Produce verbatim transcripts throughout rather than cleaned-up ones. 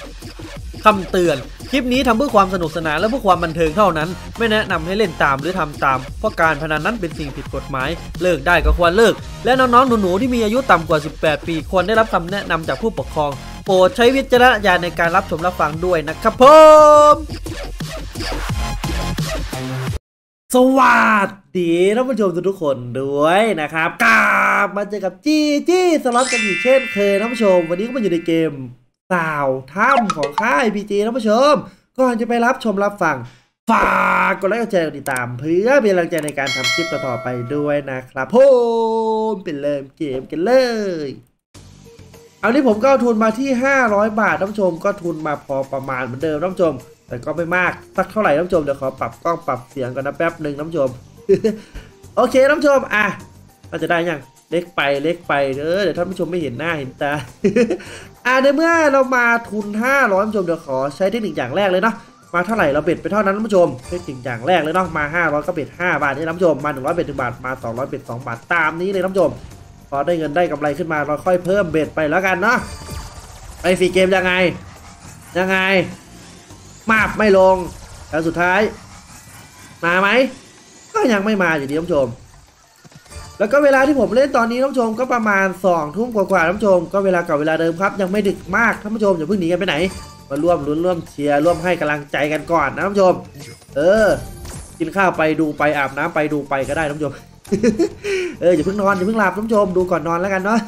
คำเตือนคลิปนี้ทำเพื่อความสนุกสนานและเพื่อความบันเทิงเท่านั้นไม่แนะนำให้เล่นตามหรือทำตามเพราะการพนันนั้นเป็นสิ่งผิดกฎหมายเลิกได้ก็ควรเลิกและน้องๆหนูๆที่มีอายุต่ำกว่าสิบแปดปีควรได้รับคำแนะนำจากผู้ปกครองโปรดใช้วิจารณญาณในการรับชมรับฟังด้วยนะครับผมสวัสดีท่านผู้ชมทุกคนด้วยนะครับกลับมาเจอกับจี้จี้สล็อตกันอีกเช่นเคยท่านผู้ชมวันนี้ก็มาอยู่ในเกมสาวถ้ำของค่าย พี จี ท่านผู้ชมก่อนจะไปรับชมรับฟังฝากกดไลค์กดแชร์กดติดตามเพื่อเป็นกำลังใจในการทำคลิปต่อๆไปด้วยนะครับผมเป็นเริ่มเกมกันเลยเอานี้ผมก็ทุนมาที่ห้าร้อยบาทท่านผู้ชมก็ทุนมาพอประมาณเหมือนเดิมท่านผู้ชมแต่ก็ไม่มากสักเท่าไหร่ท่านผู้ชมเดี๋ยวขอปรับกล้องปรับเสียงก่อนนะแป๊บหนึ่งท่านผู้ชม โอเคท่านผู้ชมอ่ะเราจะได้ยังเล็กไปเล็กไปเด้อเดี๋ยวท่านผู้ชมไม่เห็นหน้าเห็นตา อ่ะในเมื่อเรามาทุนห้าร้อยท่านผู้ชมเดี๋ยวขอใช้เทคนิคอย่างแรกเลยเนาะมาเท่าไหร่เราเบ็ดไปเท่านั้นท่านผู้ชมเทคนิคอย่างแรกเลยเนาะมาห้าร้อยก็เบ็ดห้าบาทนี่ท่านผู้ชมมาหนึ่งร้อยเบ็ดหนึ่งบาทมาสองร้อยเบ็ดสองบาทตามนี้เลยท่านผู้ชมพอได้เงินได้กำไรขึ้นมาเราค่อยเพิ่มเบ็ดไปแล้วกันเนาะไอ้ฟรีเกมยังไงยังไงมาบไม่ลงแล้วสุดท้ายมาไหมก็ยังไม่มาอยู่ดีท่านผู้ชมแล้วก็เวลาที่ผมเล่นตอนนี้ท่านผู้ชมก็ประมาณสองทุ่มกว่าๆท่านผู้ชมก็เวลาเก่าเวลาเดิมครับยังไม่ดึกมากท่านผู้ชมอย่าเพิ่งหนีกันไปไหนมาร่วมลุ้นร่วมเชียร์ร่วมให้กำลังใจกันก่อนนะท่านผู้ชมเออกินข้าวไปดูไปอาบน้ำไปดูไปก็ได้ท่านผู้ชม เอออย่าเพิ่งนอนอย่าเพิ่งหลับท่านผู้ชมดูก่อนนอนแล้วกันเนาะ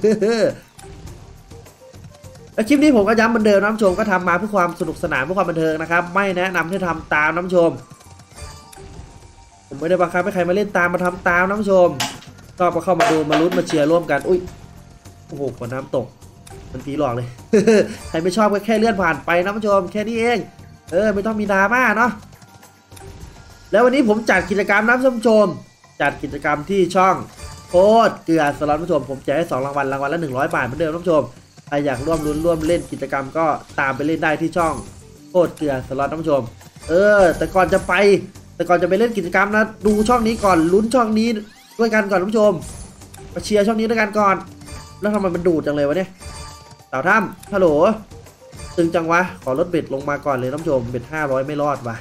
แล้วคลิปนี้ผมก็ย้ำเหมือนเดิมท่านผู้ชมก็ทำมาเพื่อความสนุกสนานเพื่อความบันเทิงนะครับไม่แนะนำให้ทำตามท่านผู้ชมผมไม่ได้บังคับให้ใครมาเล่นตามมาทำตามท่านผู้ชมก็มาเข้ามาดูมาลุ้นมาเชียร์ร่วมกันอุ้ยโอ้โหฝนน้ำตกมันผีหลอกเลย ใครไม่ชอบก็แค่เลื่อนผ่านไปท่านผู้ชมแค่นี้เองเออไม่ต้องมีดราม่าเนาะแล้ววันนี้ผมจัดกิจกรรมนะท่านผู้ชมจัดกิจกรรมที่ช่องโคตรเกลือสล็อตท่านผู้ชมผมแจกให้สองรางวัลรางวัลละหนึ่งร้อยบาทเหมือนเดิมท่านผู้ชมใครอยากร่วมลุ้นร่วมเล่นกิจกรรมก็ตามไปเล่นได้ที่ช่องโคตรเกลือสล็อตท่านผู้ชมเออแต่ก่อนจะไปแต่ก่อนจะไปเล่นกิจกรรมนะดูช่องนี้ก่อนลุ้นช่องนี้ด้วยกันก่อนท่านผู้ชมมาเชียร์ช่องนี้ด้วยกันก่อนแล้วทำไมมันดูดจังเลยวะเนี่ยสาวถ้ำฮัลโหลตึงจังวะขอลดเบ็ดลงมาก่อนเลยท่านผู้ชมเบ็ดห้าร้อยไม่รอดว่ะ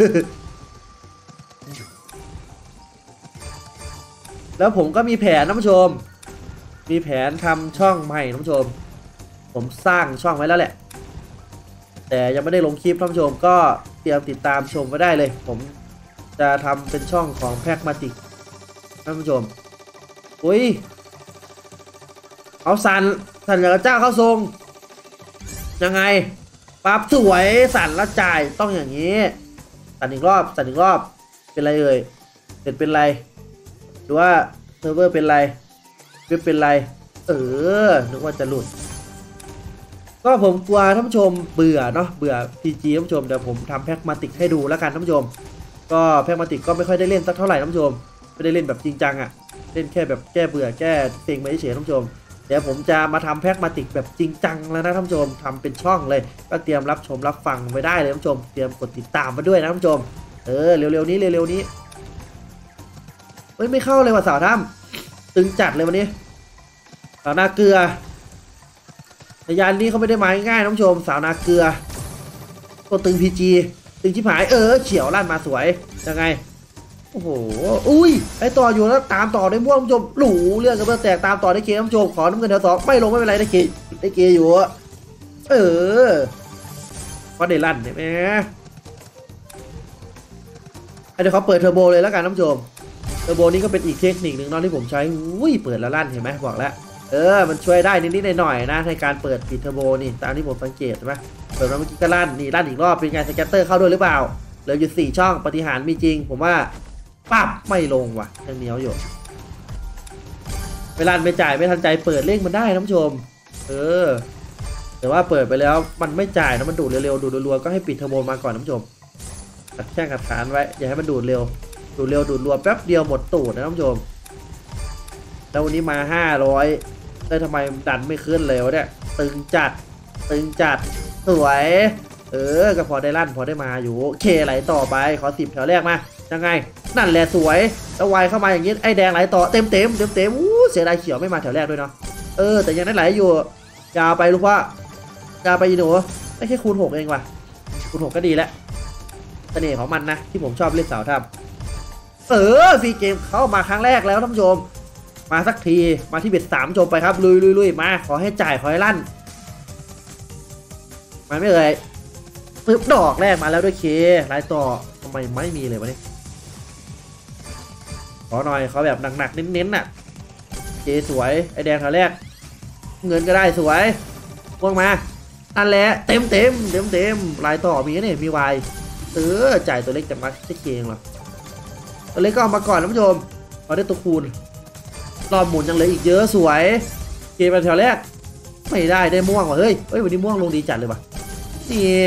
แล้วผมก็มีแผนท่านผู้ชมมีแผนทำช่องใหม่ท่านผู้ชมผมสร้างช่องไว้แล้วแหละแต่ยังไม่ได้ลงคลิปท่านผู้ชมก็เตรียมติดตามชมไว้ได้เลยผมจะทำเป็นช่องของแพ็กมาติกท่านผู้ชมอุ้ยเอาสันสันเหลือเจ้าเข้าทรงยังไงปั๊บสวยสันแล้วจ่ายต้องอย่างนี้สันอีกรอบสันอีกรอบเป็นไรเอ่ยเสร็จเป็นไรหรือว่าเซิร์ฟเวอร์เป็นไรเว็บเป็นไรเออนึกว่าจะหลุดก็ผมกลัวท่านผู้ชมเบื่อเนาะเบื่อ พี จี ท่านผู้ชมเดี๋ยวผมทำแพ็กมาติกให้ดูแล้วกันท่านผู้ชมก็แพ็กมาติกก็ไม่ค่อยได้เล่นสักเท่าไหร่ท่านผู้ชมไม่ได้เล่นแบบจริงจังอะเล่นแค่แบบแก้เบื่อแก้เซ็งไปเฉยท่านผู้ชมเดี๋ยวผมจะมาทำแพ็กมาติกแบบจริงจังแล้วนะท่านผู้ชมทำเป็นช่องเลยก็เตรียมรับชมรับฟังไว้ได้เลยท่านผู้ชมเตรียมกดติดตามมาด้วยนะท่านผู้ชมเออเร็วๆนี้เร็วๆนี้เฮ้ยไม่เข้าเลยว่ะสาวถ้ำตึงจัดเลยวันนี้สาวนาเกลือในยานนี้เขาไม่ได้มาง่ายๆท่านผู้ชมสาวนาเกลือตัวตึง พี จี ตึงชิบหายเออเฉียวลั่นมาสวยยังไงโอ้โหอุ้ยไอต่ออยู่แล้วตามต่อได้ม่วงท่านผู้ชมหลูเรื่องกันเพื่อแตกตามต่อได้เกท่านผู้ชมขอน้ำเงินแถวสองไม่ลงไม่เป็นไรได้เกได้เกอยู่เออก็ได้ลั่นเห็นไหมเดี๋ยวเขาเปิดเทอร์โบเลยแล้วกันท่านผู้ชมเทอร์โบนี้ก็เป็นอีกเทคนิคหนึ่งนอนที่ผมใช้อุ้ยเปิดแล้วลั่นเห็นไหมบอกแล้วเออมันช่วยได้นิดๆหน่อยๆนะในการเปิดปิดเทอร์โบนี่ตามที่ผมสังเกตใช่ไหมเปิดมาเมื่อกี้ก็ลั่นนี่ลั่นอีกรอบเป็นไงสแกตเตอร์เข้าด้วยหรือเปล่าเหลืออยู่สี่ช่องปฏิหารมีจริงผมว่าปั๊บไม่ลงว่ะยังเหนียวอยู่เวลาไม่จ่ายไม่ทันใจเปิดเลขมันได้ท่านผู้ชมเออแต่ว่าเปิดไปแล้วมันไม่จ่ายนะมันดูดเร็วๆดูดรัวๆก็ให้ปิดเทอร์โบมาก่อนท่านผู้ชมขัดแข้งขัดขานไว้อย่าให้มันดูดเร็วดูดเร็วดูดรัวแป๊บเดียวหมดตูดนะท่านผู้ชมแล้ววันนี้มาห้าร้อยได้ทำไมดันไม่ขึ้นเลยวะเนี่ยตึงจัดตึงจัดสวยเออก็พอได้ลั่นพอได้มาอยู่เคไหลต่อไปขอสิบแถวแรกมายังไงนั่นแหละสวยแล้ววายเข้ามาอย่างนี้ไอ้แดงไหลต่อเต็มเต็มเต็มเต็มอู้เสียดายเขียวไม่มาแถวแรกด้วยเนาะเออแต่ยังได้ไหลอยู่ยาวไปลูกว่ากาไปยีหนูไม่แค่คูณหกเองว่ะคูณหกก็ดีแล้วเสน่ห์ของมันนะที่ผมชอบเล่นเสาถ้ำเออฟรีเกมเข้ามาครั้งแรกแล้วท่านผู้ชมมาสักทีมาที่เบ็ดสามจบไปครับลุยลุยลุยมาขอให้จ่ายขอให้ลั่นมาไม่เลยปึ๊บดอกแรกมาแล้วด้วยเครายต่อทำไมไม่มีเลยวะเนี่ยขอหน่อยขอแบบหนักๆเน้นๆน่ะเคสวยไอแดงแถวแรกเงินก็ได้สวยพวงมานั่นแหละเต็มเต็มเต็มเต็มรายต่อมีเนี่ยมีวายเออจ่ายตัวเล็กจากมาจะเกงหรอตัวเล็กก็เอามาก่อนท่านผู้ชมเอาได้ตัวคูณรอบหมุนยังเหลืออีกเยอะสวยเกมแถวแรกไม่ได้ได้ม่วงว่ะเฮ้ยเฮ้ยวันนี้ม่วงลงดีจัดเลยว่ะนี่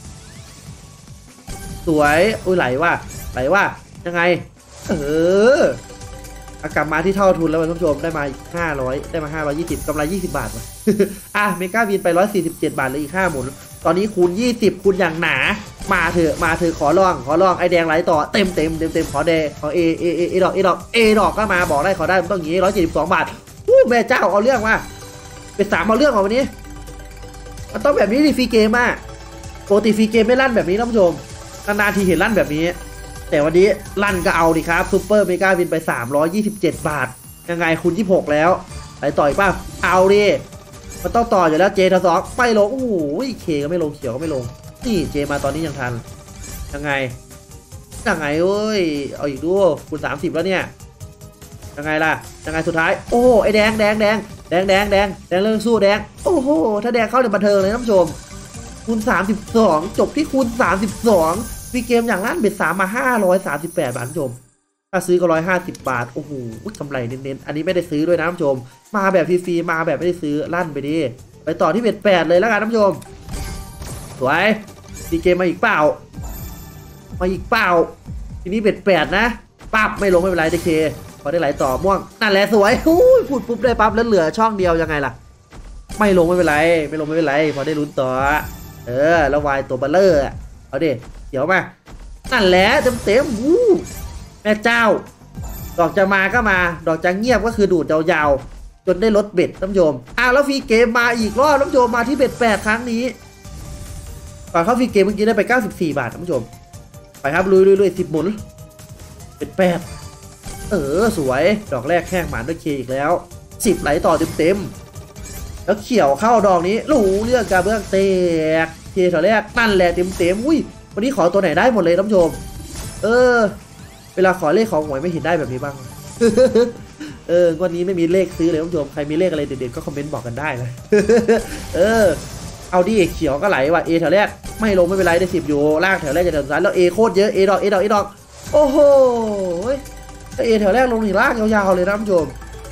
สวยอุ้ยไหลว่ะไหลว่ะยังไงเอออากลับมาที่เท่าทุนแล้วท่านผู้ชมได้มาห้าร้อยได้มาห้าร้อยยี่สิบกำไรยี่สิบบาทว่ะ อ่ะเมกาวินไปร้อยสี่สิบเจ็ดบาทเลยอีกห้าหมุนตอนนี้คูณยี่สิบคูณอย่างหนามาเถอะมาเถอะขอลองขอลองไอแดงไหลต่อเต็มเต็มเต็มเต็มขอแดงขอเอเอเอเอดอกเอดอกเอดอกก็มาบอกได้ขอได้ต้องอย่างนี้ร้อยเจ็ดสิบสองบาทอู้แม่เจ้าเอาเรื่องมาเป็นสามเอาเรื่องมาวันนี้มันต้องแบบนี้ดิฟรีเกมอ่ะปกติฟรีเกมไม่ลั่นแบบนี้ท่านผู้ชมนานๆทีเห็นลั่นแบบนี้แต่วันนี้ลั่นก็เอาดิครับซูเปอร์เมกาวินไปสามร้อยยี่สิบเจ็ดบาทยังไงคูณยี่สิบหกแล้วไปต่อยป่ะเอาดิมันต้องต่ออยู่แล้วเจทสองไม่ลงโอ้โหเคก็ไม่ลงเขียวก็ไม่ลงนี่เจมาตอนนี้ยังทันยังไงยังไงเอ้ยเอาอีกดูคูณสามสิบแล้วเนี่ยยังไงล่ะยังไงสุดท้ายโอ้ไอแดงแดงแดงแดงแดงแดงแดงเรื่องสู้แดงโอ้โหถ้าแดงเข้าในบันเทิงเลยท่านผู้ชมคูณสามสิบสองจบที่คูณสามสิบสองฟีเกมอย่างนั้นเบ็ดสามมาห้าร้อยสามสิบแปดบาทท่านผู้ชมถ้าซื้อก็ร้อยห้าสิบบาทโอ้โหกำไรเน้นๆอันนี้ไม่ได้ซื้อด้วยนะท่านผู้ชมมาแบบฟรีๆมาแบบไม่ได้ซื้อลั่นไปดิไปต่อที่เบ็ดแปดเลยแล้วกันท่านผู้ชมสวยฟีเกมมาอีกเปล่ามาอีกเปล่าทีนี้เบ็ดแปดนะปั๊บไม่ลงไม่เป็นไรเดเคพอได้ไหลต่อม่วงนั่นแหละสวยพูดปุ๊บได้ปั๊บแล้วเหลือช่องเดียวยังไงล่ะไม่ลงไม่เป็นไรไม่ลงไม่เป็นไรพอได้ลุ้นต่อเออแล้ววายตัวเบลเลอร์เอาดิเดี๋ยวมานั่นแหละเต็มเต็มวู้แม่เจ้าดอกจะมาก็มาดอกจะเงียบก็คือดูดยาวๆจนได้ลดเบ็ดท่านผู้ชมอ้าวแล้วฟรีเกมมาอีกรอบท่านผู้ชมมาที่เบ็ดแปดครั้งนี้ก่อนเข้าฟรีเกมเมื่อกี้ได้ไปเก้าสิบสี่บาทท่านผู้ชมไปครับลุยลุยลุยสิบหมุนเบ็ดแปดเออสวยดอกแรกแข้งหมานด้วยเคอีกแล้วสิบไหลต่อเต็มเต็มแล้วเขียวเข้าดอกนี้รู้เรื่องการเบื้องเตกเคแถวแรกนั่นแหละเต็มเต็มอุ้ยวันนี้ขอตัวไหนได้หมดเลยท่านผู้ชมเออเวลาขอเลขของหวยไม่เห็นได้แบบนี้บ้าง เออวันนี้ไม่มีเลขซื้อเลยท่านผู้ชมใครมีเลขอะไรเด็ดๆก็คอมเมนต์บอกกันได้นะ เออเอาดิเขียวก็ไหลว่ะเอแถวแรกไม่ลงไม่เป็นไรได้สิบอยู่ล่างแถวแรกจะเดินซ้ายแล้วเอโคตรเยอะเอดอกเอดอกเอดอกโอ้โหเอแถวแรกลงถึงล่างยาวๆเลยท่านผู้ชม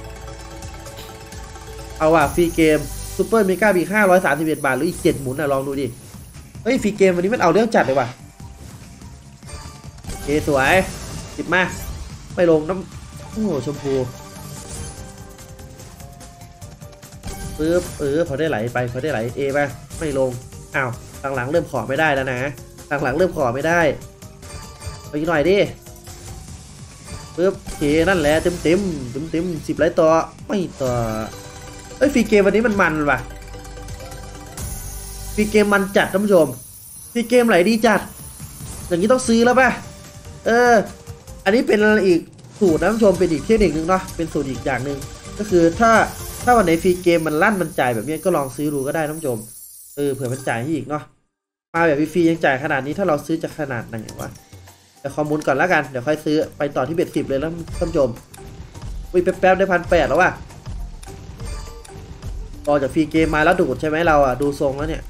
เอาว่ะฟรีเกมซูเปอร์เมกาบีห้าร้อยสามสิบเอ็ดบาทหรืออีกเจ็ดหมุนนะลองดูดิเฮ้ยฟรีเกมวันนี้มันเอาเรื่องจัดเลยว่ะเอสวยติดมาไม่ลงน้ำโอ้ชมพูปึ๊บเออพอได้ไหลไปพอได้ไหลเอไปไม่ลงอ้าวหลังๆเริ่มขอไม่ได้แล้วนะหลังๆเริ่มขอไม่ได้ไปอีกหน่อยดิปึ๊บเคนั่นแหละเต็มเต็มเต็มเต็มสิบไหลต่อไม่ต่อเอ้ยฟรีเกมวันนี้มันมันว่ะฟรีเกมมันจัดท่านผู้ชมฟรีเกมไหลดีจัดอย่างนี้ต้องซื้อแล้วป่ะเอออันนี้เป็นอีกสูตรนะท่านผู้ชมเป็นอีกเทคนิคนึงเนาะเป็นสูตรอีกอย่างหนึ่งก็คือถ้าถ้าวันไหนฟรีเกมมันลั่นมันจ่ายแบบนี้ก็ลองซื้อดูก็ได้ท่านผู้ชมเออเผื่อมันจ่ายให้อีกเนาะมาแบบฟรียังจ่ายขนาดนี้ถ้าเราซื้อจะขนาดไหนวะเดี๋ยวข้อมูลก่อนแล้วกันเดี๋ยวค่อยซื้อไปต่อที่เบ็ดสิบเลยแล้วท่านผู้ชมวิ่งแป๊บๆได้พันแปดแล้วว่ะต่อจากฟรีเกมมาแล้วดูดใช่ไหมเราอ่ะดูทรงแล้วเนี่ย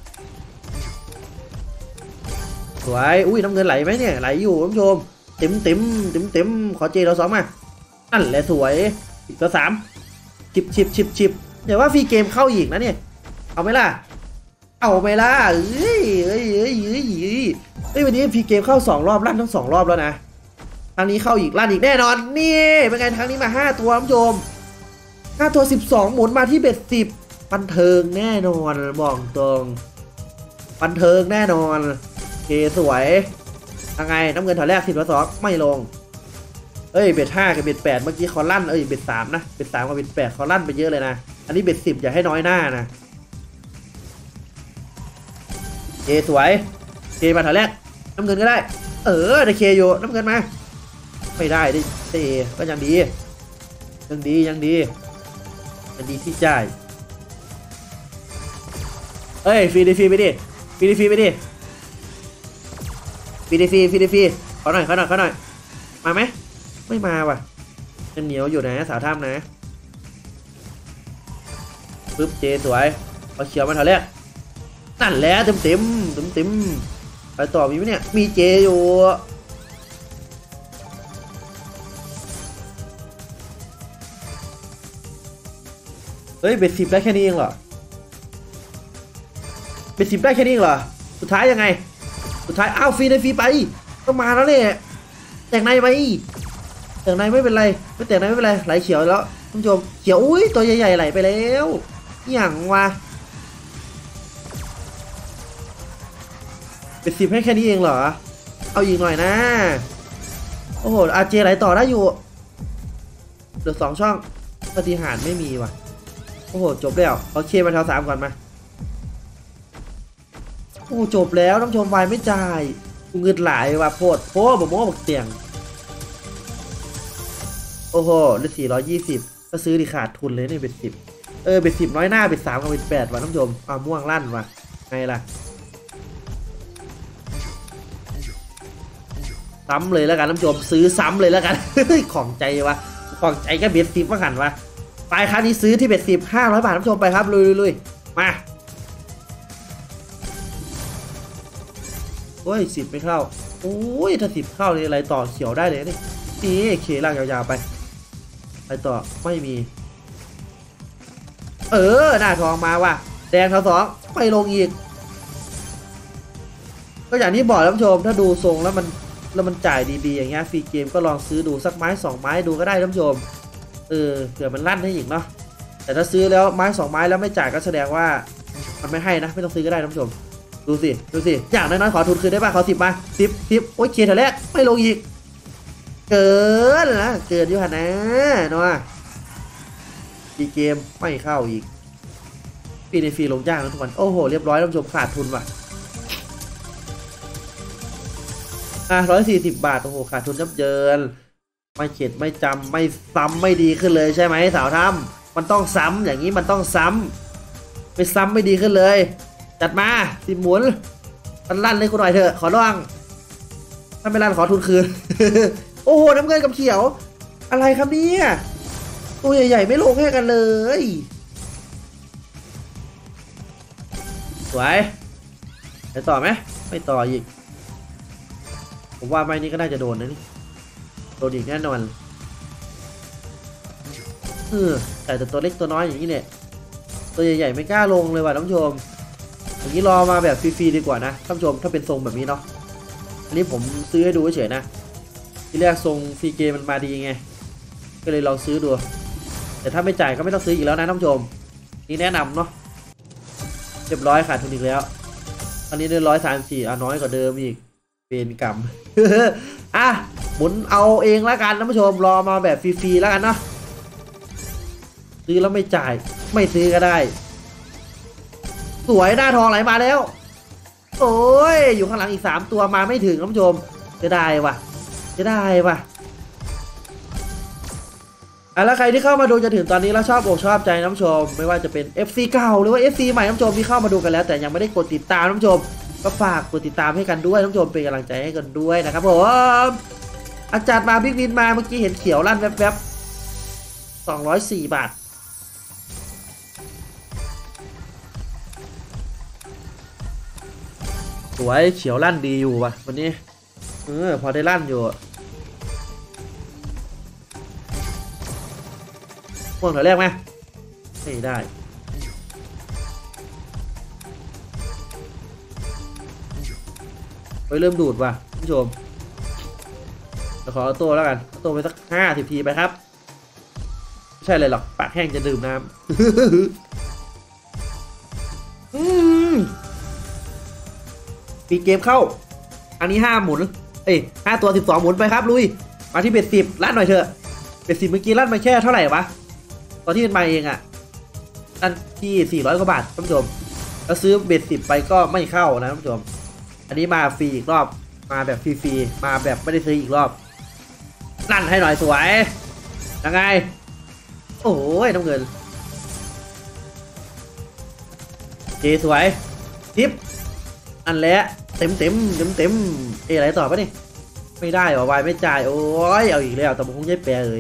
สวยอุ้ยน้ำเงินไหลไหมเนี่ยไหลอยู่ท่านผู้ชมเต็มเต็มเต็มเต็มขอเจเราสองมานั่นแหละสวยอีกตัวสามชิบชิบชิบชิบเดี๋ยวว่าฟรีเกมเข้าอีกนะเนี่ยเอาไหมล่ะเอาไหมล่ะเอ้ยเอ้ยเอ้ยเอ้ยเอ้ยวันนี้ฟรีเกมเข้าสองรอบลั่นทั้งสองรอบแล้วนะครั้งนี้เข้าอีกลั่นอีกแน่นอนนี่เป็นไงครั้งนี้มาห้าตัวท่านผู้ชมห้าตัวสิบสองหมุนมาที่เบ็ดสิบบันเทิงแน่นอนบอกตรงบันเทิงแน่นอนเคสวยยังไงน้ำเงินแถวแรกสิบแล้วสองไม่ลงเอ้ยเบ็ดห้ากับเบ็ดแปดเมื่อกี้เขาลั่นเอ้ยเบ็ดสามนะเบ็ดสามกับเบ็ดแปดเขาลั่นไปเยอะเลยนะอันนี้เบ็ดสิบอย่าให้น้อยหน้านะเคสวยเคมาแถวแรกน้ำเงินก็ได้เออได้เคอยู่น้ำเงินมาไม่ได้ได้เตะก็ยังดียังดียังดียังดีที่จ่ายเอ้ยฟรีดีฟรีไปดิฟรีดีฟรีไปดิฟรีดีฟรีฟรีดีฟรีขอหน่อยขอหน่อยขอหน่อยมาไหมไม่มาว่ะยังเหนียวอยู่นะสาวถ้ำนะปึ๊บเจสวยเอาเขียวมาแถวแรกนั่นแหละเต็มเต็มเต็มเต็มไปต่อมีไหมเนี่ยมีเจอยู่เฮ้ยเบ็ดสิบได้แค่นี้เองเหรอเบ็ดสิบได้แค่นี้เองเหรอสุดท้ายยังไงสุดท้ายอ้าวฟรีในฟรีไปก็มาแล้วเนี่ยแตกในไปแตกในไม่เป็นไรไม่แตกในไม่เป็นไรไหลเขียวแล้วท่านผู้ชมเขียวอุ้ยตัวใหญ่ๆไหลไปแล้วอย่างวะเป็นสิบให้แค่นี้เองเหรอเอาอีกหน่อยนะโอ้โหอาเจไหลต่อได้อยู่เหลือสองช่องปฏิหารไม่มีว่ะโอ้โหจบแล้วเอาเคมาแถวสามก่อนมาโอ้จบแล้วท่านผู้ชมไวไม่จ่ายกูเงินหลายว่ะโพดโพดบอกว่าบอกเตียงโอ้โหเหลือสี่ร้อยยี่สิบก็ซื้อดิขาดทุนเลยเนี่ยเป็นสิบเออเป็นสิบน้อยหน้าเป็นสามกับเป็นแปดว่ะท่านผู้ชมเอาม่วงลั่นว่ะไงล่ะซ้ำเลยแล้วกันท่านผู้ชมซื้อซ้ำเลยแล้วกัน ของใจวะของใจก็เบ็ดสิบว่าหันวะไปครั้งนี้ซื้อที่เบ็ดสิบห้าร้อยบาทท่านผู้ชมไปครับลุยลุยมาโอ้ยสิบไม่เข้าโอ้ยถ้าสิบเข้าเลยอะไรต่อเขียวได้เลยนี่นี่เคล่างยาวๆไปอะไรต่อไม่มีเออหน้าทองมาว่ะแดงเขาสองไม่ลงอีกก็อย่างที่บอกท่านผู้ชมถ้าดูทรงแล้วมันแล้วมันจ่ายดีๆอย่างเงี้ยฟรีเกมก็ลองซื้อดูสักไม้สองไม้ดูก็ได้ท่านผู้ชมเออเผื่อมันลั่นให้อีกเนาะแต่ถ้าซื้อแล้วไม้สองไม้แล้วไม่จ่ายก็แสดงว่ามันไม่ให้นะไม่ต้องซื้อก็ได้ท่านผู้ชมดูสิดูสิอย่างน้อยๆขอทุนคืนได้ป่ะขอสิบมาสิบสิบโอ้ยเคแถวแรกไม่ลงอีกเกินนะเกินอยู่หันนะเนาะฟรีเกมไม่เข้าอีกปีในฟรีลงจ้างทุกวันโอ้โหเรียบร้อยท่านผู้ชมขาดทุนว่ะอ่ะร้อยสี่สิบบาทโอ้โหขาดทุนยับเยินไม่เข็ดไม่จำไม่ซ้ำไม่ดีขึ้นเลยใช่ไหมสาวทำมันต้องซ้ำอย่างนี้มันต้องซ้ำไม่ซ้ำไม่ดีขึ้นเลยจัดมาสิบหมุนมันลั่นเลยกูหน่อยเถอะขอร้องถ้าไม่ลั่นขอทุนคืน โอ้โหน้ำเงินกับเขียวอะไรครับเนี่ยตัวใหญ่ๆไม่ลงให้กันเลยสวยไปต่อไหมไม่ต่ออีกผมว่าไม้นี้ก็น่าจะโดนนะนี่โดนอีกแน่นอนเออแต่ตัวเล็กตัวน้อยอย่างนี้เนี่ยตัวใหญ่ๆไม่กล้าลงเลยว่ะท่านผู้ชมอย่างนี้รอมาแบบฟรีๆดีกว่านะท่านผู้ชมถ้าเป็นทรงแบบนี้เนาะอันนี้ผมซื้อให้ดูเฉยๆนะที่แรกทรงฟรีเกมมันมาดีไงก็เลยลองซื้อดูแต่ถ้าไม่จ่ายก็ไม่ต้องซื้ออีกแล้วนะท่านผู้ชมนี่แนะนำเนาะเรียบร้อยขาดทุนอีกแล้วอันนี้ได้ร้อยสามสี่อ่ะน้อยกว่าเดิมอีกเป็นกรรม อ่ะหมุนเอาเองแล้วกันท่านผู้ชมรอมาแบบฟรีๆแล้วกันเนาะซื้อแล้วไม่จ่ายไม่ซื้อก็ได้สวยหน้าทองไหลมาแล้วโอ้ยอยู่ข้างหลังอีกสามตัวมาไม่ถึงท่านผู้ชมจะได้วะจะได้วะอ่ะแล้วใครที่เข้ามาดูจนถึงตอนนี้แล้วชอบอกชอบใจท่านผู้ชมไม่ว่าจะเป็น เอฟ ซี เก่าหรือว่า เอฟ ซี ใหม่ท่านผู้ชมที่เข้ามาดูกันแล้วแต่ยังไม่ได้กดติดตามท่านผู้ชมก็ฝากกดติดตามให้กันด้วยท่านผู้ชมเป็นกำลังใจให้กันด้วยนะครับผมอาจารย์มาบิ๊กวินมาเมื่อกี้เห็นเขียวลั่นแวบๆสองร้อยสี่บาทสวยเขียวลั่นดีอยู่ว่ะวันนี้เออพอได้ลั่นอยู่พวกแถวแรกไหมไม่ได้ไปเริ่มดูดว่ะผู้ชมจะขอเอาตัวแล้วกันเอาตัวไปสักห้าสิบทีไปครับไม่ใช่เลยหรอกปากแห้งจะดื่มน้ำอืมปีเกมเข้าอันนี้ห้าหมุนเอ้ยห้าตัวสิบสองหมุนไปครับลุยมาที่เบ็ดสิบลั่นหน่อยเถอะเบ็ดสิบเมื่อกี้ลั่นมาแค่เท่าไหร่วะตอนที่เป็นมาเองอ่ะลั่นที่สี่ร้อยกว่าบาทท่านผู้ชมแล้วซื้อเบ็ดสิบไปก็ไม่เข้านะท่านผู้ชมอันนี้มาฟรีอีกรอบมาแบบฟรีๆมาแบบไม่ได้ซื้ออีกรอบลั่นให้หน่อยสวยยังไงโอ้ยน้ำเงินเจสวยทิปอันแล้วเต็มเต็มเต็มเต็มเออะไรต่อปะนี่ไม่ได้หรอวายไม่จ่ายโอ้ยเอาอีกแล้วแต่มันคงยัยแปรเลย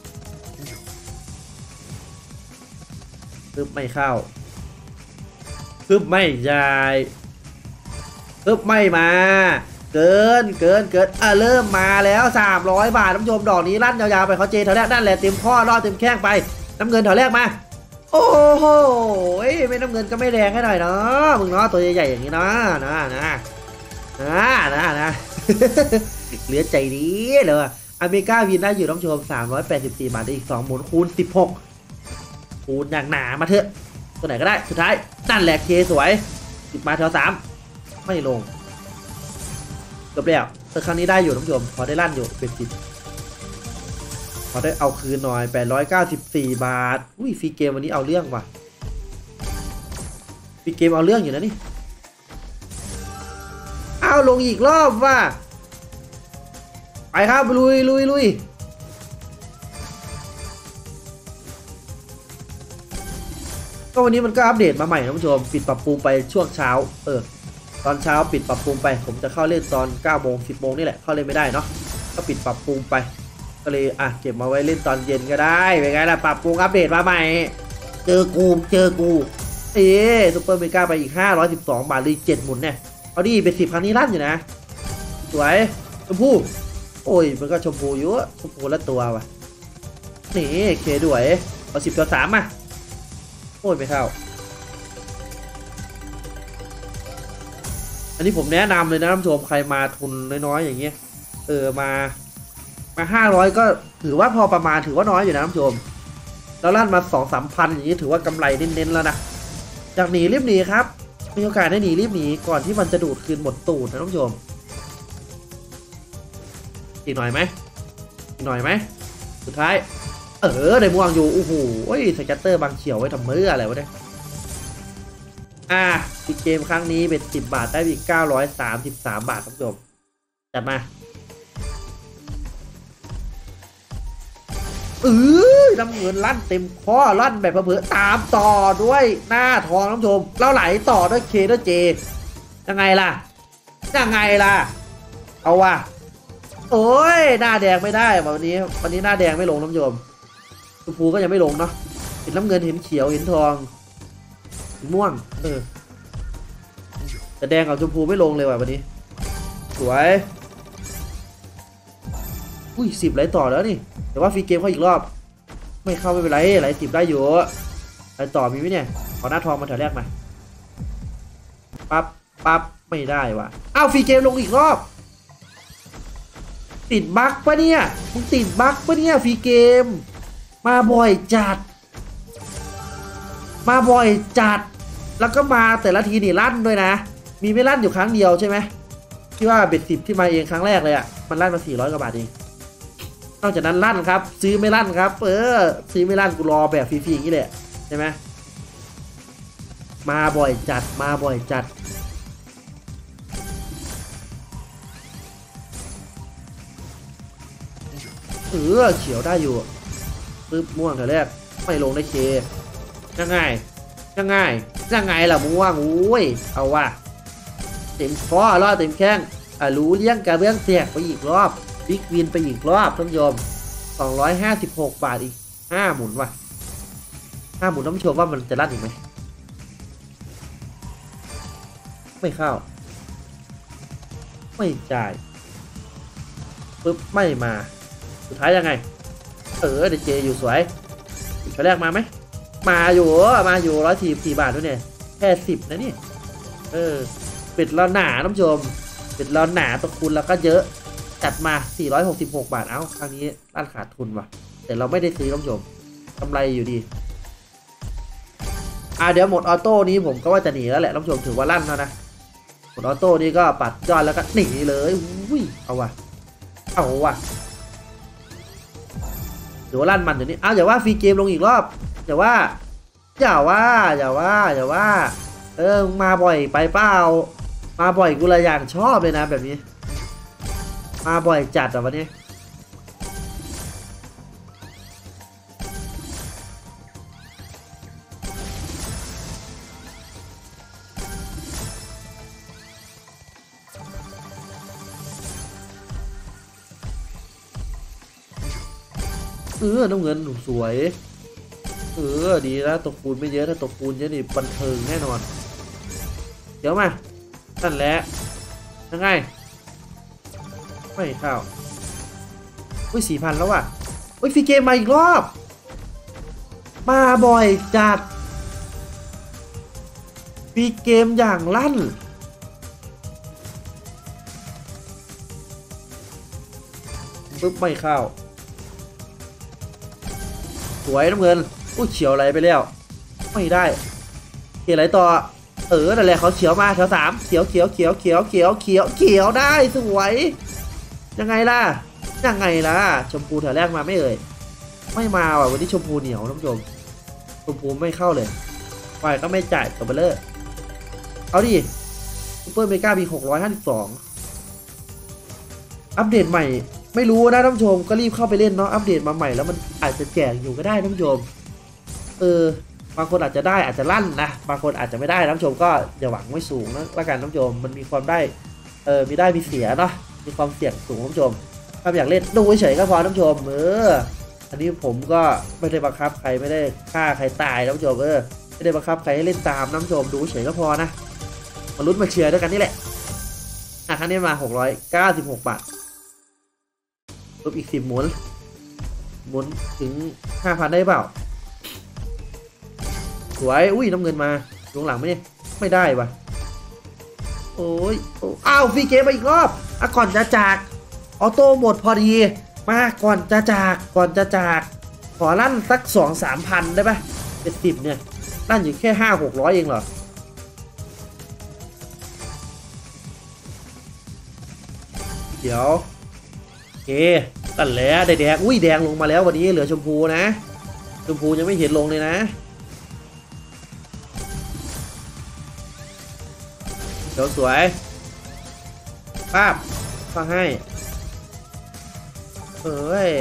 ปึ๊บไม่เข้าปึ๊บไม่จ่ายปึ๊บไม่มาเกินเกินเกินอ่ะเริ่มมาแล้วสามร้อยบาทน้ำชมดอกนี้ลั่นยาวๆไปเขาเจแถวแรกนั่นแหละเต็มข้อรอดเต็มแข้งไปน้ำเงินแถวแรกมาโอ้โหไม่น้ำเงินก็ไม่แรงให้หน่อยเนาะมึงเนาะตัวใหญ่ๆอย่างนี้นะนะนะนะนะนะเหลือใจดีเลยอเมริกาวินได้อยู่น้ำชมสามร้อยแปดสิบสี่บาทได้อีกสองหมุนคูณสิบหกคูณอย่างหนามาเถอะตัวไหนก็ได้สุดท้ายนั่นแหละเคสวยติดมาแถวสามไม่ลงจบแล้วแต่ครั้งนี้ได้อยู่ท่านผู้ชมพอได้ลั่นอยู่เป็นสิบพอได้เอาคืนหน่อยแปดร้อยเก้าสิบสี่บาทอุ้ยฟรีเกมวันนี้เอาเรื่องว่ะฟรีเกมเอาเรื่องอยู่นะนี่เอาลงอีกรอบว่ะไปครับลุยลุยลุยก็วันนี้มันก็อัปเดตมาใหม่ท่านผู้ชมปิดปรับปรุงไปช่วงเช้าเออตอนเช้าปิดปรับปรุงไปผมจะเข้าเล่นตอนเก้าโมงสิบโมงนี่แหละเข้าเล่นไม่ได้เนาะก็ปิดปรับปรุงไปก็เลยอ่ะเก็บมาไว้เล่นตอนเย็นก็ได้เป็นไงล่ะปรับปรุงอัปเดตมาใหม่เจอกูเจอกูเอ๊ซุปเปอร์เมกาไปอีกห้าร้อยสิบสองบาทเลยเจ็ดหมุนเนี่ยเอาดิเป็นสิบครั้งนี้ลั่นอยู่นะสวยชมพูโอ้ยมันก็ชมพูอยู่ชมพูละตัวว่ะนี่เคด้วยเอาสิบตัวสามมาโอ้ยไม่เข้าอันนี้ผมแนะนำเลยนะท่านผู้ชมใครมาทุนน้อยๆอย่างเงี้ยเออมามาห้าร้อยก็ถือว่าพอประมาณถือว่าน้อยอยู่นะท่านผู้ชมแล้วลั่นมาสองสามพันอย่างนี้ถือว่ากำไรเน้นๆแล้วนะอยากหนีรีบหนีครับมีโอกาสได้หนีรีบหนีก่อนที่มันจะดูดคืนหมดตูดนะท่านผู้ชมอีกหน่อยไหมอีกหน่อยไหมสุดท้ายเออได้ม่วงอยู่โอ้โหสแกตเตอร์บางเฉียวไว้ทำมืออะไรวะเนี่ยอ่ะอีกเกมครั้งนี้เป็นสิบบาทได้อีกเก้าร้อยสามสิบสามบาทท่านผู้ชมจัดมาเออน้ำเงินลั่นเต็มข้อลั่นแบบเผื่อตามต่อด้วยหน้าทองท่านผู้ชมแล้วไหลต่อด้วยเคด้วยเจยังไงล่ะยังไงล่ะเอาว่ะโอ้ยหน้าแดงไม่ได้วันนี้วันนี้หน้าแดงไม่ลงท่านผู้ชมชมพูก็ยังไม่ลงเนาะเห็นน้ำเงินเห็นเขียวเห็นทองม่วงเออแต่แดงกับชมพูไม่ลงเลยว่ะวันนี้สวยอุ้ยสิบไหลต่อแล้วนี่แต่ว่าฟรีเกมเขาอีกรอบไม่เข้าไม่เป็นไรไหลสิบได้อยู่ไหลต่อมีไหมเนี่ยขอหน้าทองมาแถวแรกมาปั๊บปั๊บไม่ได้ว่ะอ้าวฟรีเกมลงอีกรอบติดบั๊กปะเนี่ยมึงติดบั๊กปะเนี่ยฟรีเกมมาบ่อยจัดมาบ่อยจัดแล้วก็มาแต่ละทีนี่ลั่นด้วยนะมีไม่ลั่นอยู่ครั้งเดียวใช่ไหมที่ว่าเบ็ดสิบที่มาเองครั้งแรกเลยอ่ะมันลั่นมาสี่ร้อยกว่าบาทเองนอกจากนั้นลั่นครับซื้อไม่ลั่นครับเออซื้อไม่ลั่นกูรอแบบฟรีๆอย่างนี้แหละใช่ไหมมาบ่อยจัดมาบ่อยจัดเออเขียวได้อยู่ปึ๊บม่วงแถวแรกไม่ลงได้เคยังไงยังไงยังไงล่ะม่วงอุ้ยเอาว่ะเต็มข้อรอดเต็มแข้งอ่ะรู้เลี้ยงกระเบื้องแตกไปอีกรอบบิ๊กวินไปอีกรอบท่านผู้ชมสองร้อยห้าสิบหกบาทอีกห้าหมุนว่ะห้าหมุนท่านผู้ชมว่ามันจะลั่นอีกไหมไม่เข้าไม่จ่ายปึ๊บไม่มาสุดท้ายยังไงเออเดเจอยู่สวยอีกแรกมาไหมมาอยู่มาอยู่ร้อยสี่สี่บาทด้วยเนี่ยแค่สิบนะนี่เออปิดเราหนาท่านผู้ชมปิดเราหนาตัวคุณแล้วก็เยอะจัดมาสี่ร้อยหกสิบหกบาทเอ้าครั้งนี้ร้านขาดทุนว่ะแต่เราไม่ได้ซื้อท่านผู้ชมกำไรอยู่ดีอ่าเดี๋ยวหมดออโต้นี้ผมก็ว่าจะหนีแล้วแหละท่านผู้ชมถือว่าลั่นแล้วนะหมดออโต้นี้ก็ปัดยอดแล้วก็หนีเลยอุ้ยเอาว่ะเอาว่ะหรือว่าลั่นมันอยู่นี่อ้าวอย่าว่าฟรีเกมลงอีกรอบอย่าว่าอย่าว่าอย่าว่าอย่าว่าเออมาบ่อยไปเปล่ามาบ่อยกูละอย่างชอบเลยนะแบบนี้มาบ่อยจัดอ่ะวันนี้เออน้ำเงินหนุ่มสวยเออดีแล้วตกปูนไม่เยอะถ้าตกปูนเยอะนี่บันเทิงแน่นอนเดี๋ยวมานั่นแหละยังไงไม่เข้าอุ้ยสี่พันแล้วว่ะอุ้ยฟรีเกมมาอีกรอบมาบ่อยจัดฟรีเกมอย่างลั่นปึ๊บไม่เข้าสวยน้ำเงินอุ้ยเฉียวอะไรไปแล้วไม่ได้เขียวอะไรต่อเออนั่นแหละเขาเขียวมาแถวสามเขียวเขียวเขียวเขียวเขียวเขียวเขียวได้สวยยังไงล่ะยังไงล่ะชมพูแถวแรกมาไม่เอ่ยไม่มาว่ะวันนี้ชมพูเหนียวท่านผู้ชมชมพูไม่เข้าเลยไฟก็ไม่จ่ายตัวเบลเลอร์เอาดิซูเปอร์เมกามีหกร้อยห้าสิบสองอัปเดตใหม่ไม่รู้นะท่านผู้ชมก็รีบเข้าไปเล่นเนาะอัปเดตมาใหม่แล้วมันอาจจะแจกอยู่ก็ได้ท่านผู้ชมเออบางคนอาจจะได้อาจจะลั่นนะบางคนอาจจะไม่ได้ท่านผู้ชมก็อย่าหวังไม่สูงนะละกันท่านผู้ชมมันมีความได้เออมีได้มีเสียเนาะมีความเสี่ยงสูงท่านผู้ชมถ้าอยากเล่นดูเฉยก็พอท่านผู้ชมเอออันนี้ผมก็ไม่ได้บังคับใครไม่ได้ฆ่าใครตายท่านผู้ชมเออไม่ได้บังคับใครให้เล่นตามท่านผู้ชมดูเฉยก็พอนะมาลุ้นมาเชียร์ด้วยกันนี่แหละอ่ะครั้งนี้มาหกร้อยเก้าสิบหกบาทลบอีกสิบหมุนหมุนถึงห้าพันได้เปล่าสวยอุ้ยน้ำเงินมาลงหลังไหมเนี่ยไม่ได้วะโอ้ยอ้าวฟรีเกมมาอีกรอบอ่ะก่อนจะจากออโต้หมดพอดีมาก่อนจะจากก่อนจะจากขอลั่นสักสองสามพันได้ปะเป็นสิบเนี่ยลั่นอยู่แค่ห้าหกร้อยเองเหรอเดี๋ยวโอเคตัดแล้วแดงอุ้ยแดงลงมาแล้ววันนี้เหลือชมพูนะชมพูยังไม่เห็นลงเลยนะเดี๋ยวสวยป้าบฟังให้เอ้ย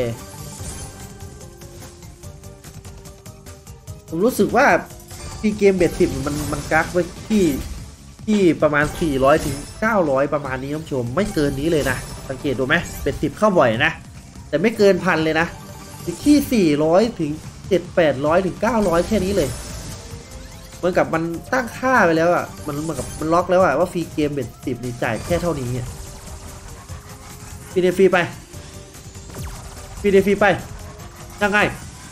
ผมรู้สึกว่าที่เกมเบ็ดสิบมันมันกักไว้ที่ที่ประมาณสี่ร้อยถึงเก้าร้อยประมาณนี้ท่านผู้ชมไม่เกินนี้เลยนะสังเกตดูไหมเบ็ดสิบเข้าบ่อยนะแต่ไม่เกินพันเลยนะที่สี่ร้อยถึงเจ็ดแปดร้อยถึงเก้าร้อยแค่นี้เลยเหมือนกับมันตั้งค่าไปแล้วอ่ะมันเหมือนกับมันล็อกแล้วอ่ะว่าฟรีเกมเบ็ดสิบนี่จ่ายแค่เท่านี้ฟรีเดฟรีไปฟรีเดฟรีไปยังไง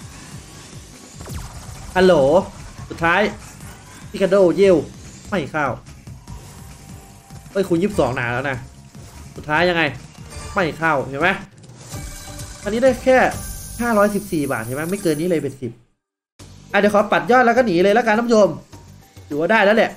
ฮัลโหลสุดท้ายพิกาโดเยลไม่เข้าเอ้ยคุณยี่สิบสองหนาแล้วนะสุดท้ายยังไงไม่เข้าเห็นไหมอันนี้ได้แค่ห้าร้อยสิบสี่บาทเห็นไหมไม่เกินนี้เลยเป็นสิบอ่ะเดี๋ยวขอปัดยอดแล้วก็หนีเลยแล้วกันท่านผู้ชมถือว่าได้แล้วแหละ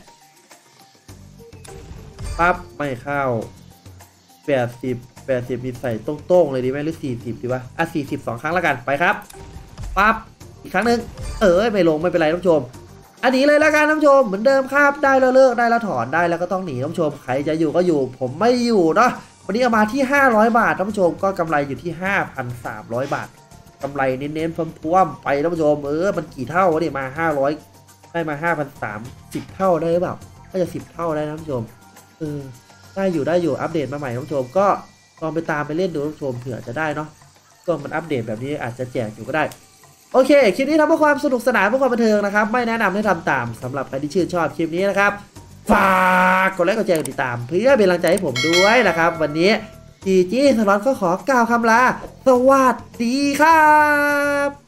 ปั๊บไม่เข้าแปดสิบแปดสิบมีใส่ตรงๆเลยดีไหมหรือสี่สิบดีวะอ่ะสี่สิบสองครั้งแล้วกันไปครับปั๊บอีกครั้งหนึ่งเออไม่ลงไม่เป็นไรท่านผู้ชมอันนี้เลยแล้วกันท่านผู้ชมเหมือนเดิมครับได้แล้วเลิกได้แล้วถอนได้แล้วก็ต้องหนีท่านผู้ชมใครจะอยู่ก็อยู่ผมไม่อยู่เนาะวันนี้เอามาที่ห้าร้อยบาทท่านผู้ชมก็กำไรอยู่ที่ ห้าพันสามร้อย บาทกำไรเน้นๆท่วมๆไปท่านผู้ชมเออมันกี่เท่าวะเนี่ยมาห้าร้อยได้มา ห้าพันสามร้อย สิบเท่าได้หรือเปล่าถ้าจะสิบเท่าได้นะท่านผู้ชมเออได้อยู่ได้อยู่อัปเดตมาใหม่ท่านผู้ชมก็ลองไปตามไปเล่นดูท่านผู้ชมเผื่อจะได้เนาะก็มันอัปเดตแบบนี้อาจจะแจกอยู่ก็ได้โอเคคลิปนี้ทำเพื่อความสนุกสนานเพื่อความบันเทิงนะครับไม่แนะนำให้ทำตามสำหรับใครที่ชื่นชอบคลิปนี้นะครับฝากกดไลค์กดแชร์กดติดตามเพื่อเป็นกำลังใจให้ผมด้วยนะครับวันนี้จีจี้สล็อตก็ขอกล่าวคำลาสวัสดีครับ